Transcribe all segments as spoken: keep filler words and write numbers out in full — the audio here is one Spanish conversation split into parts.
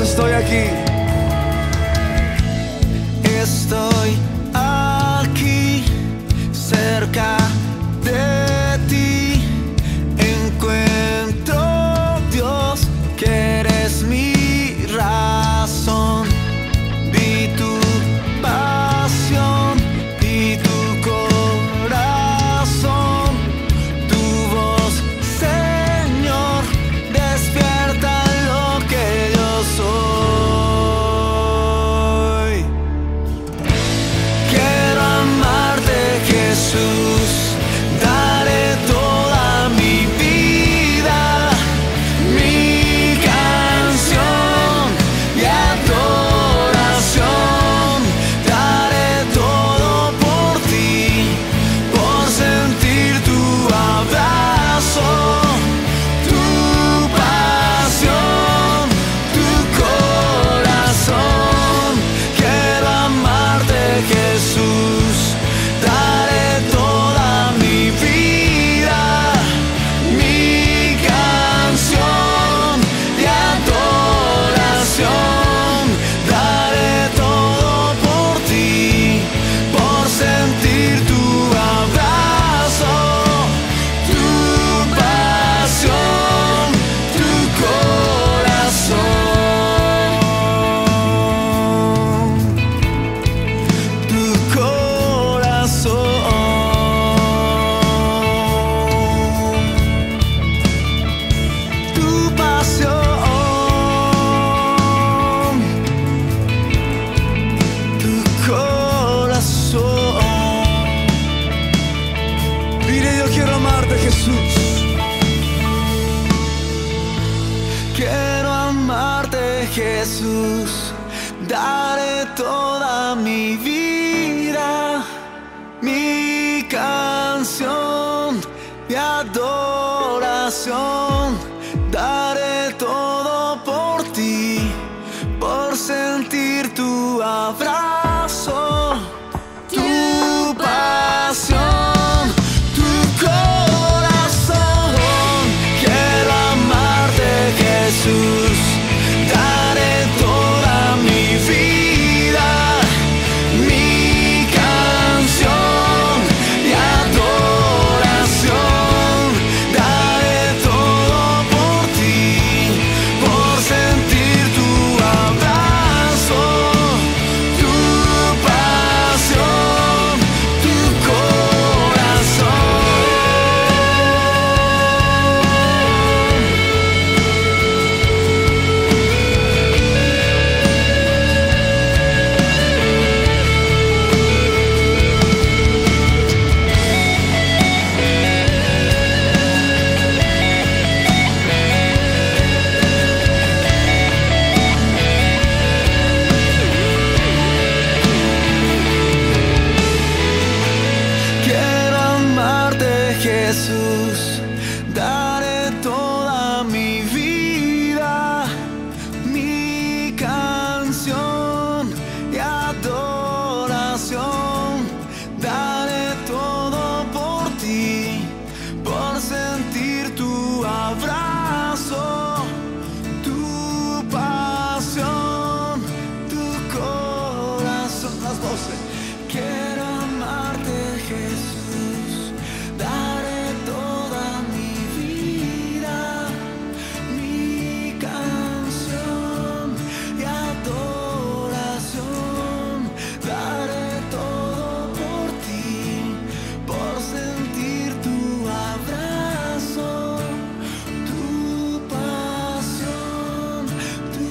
estoy aquí. Estoy aquí, cerca de ti. Encuentro, Dios, que eres mi razón. Vi tu pasión y tu corazón. Tu voz, Señor, despierta lo que yo soy. Quiero amarte, Jesús. Daré toda mi vida, mi canción y adoración. Daré todo por ti, por sentir tu abrazo, tu pasión, tu corazón. Quiero amarte, Jesús. Daré toda mi vida, mi canción y adoración. Daré todo por ti, por sentir tu abrazo, tu pasión, tu corazón, tu corazón, tu pasión, tu corazón. Dile, yo quiero amarte, Jesús. Quiero amarte, Jesús. Daré toda mi vida, mi canción y adoración. Daré todo por ti, por sentir tu abrazo, tu pasión, tu corazón. Quiero amarte, Jesús. Daré toda mi vida, mi canción y adoración. Daré todo por ti, por sentir tu abrazo, tu pasión, tu corazón. Quiero amarte, Jesús. Daré toda mi vida, mi canción y adoración. Daré todo por ti, por sentir tu abrazo, tu pasión, tu corazón. Las voces. Quiero amarte, Jesús. Daré toda mi vida, mi canción y adoración. Daré todo por ti, por sentir tu abrazo, tu pasión, tu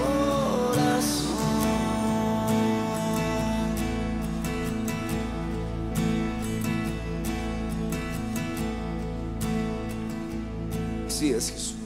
corazón. Así es, Jesús.